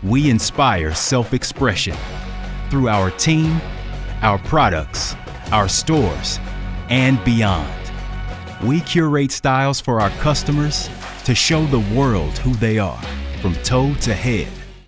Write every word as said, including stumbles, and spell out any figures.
We inspire self-expression through our team, our products, our stores, and beyond. We curate styles for our customers to show the world who they are, from toe to head.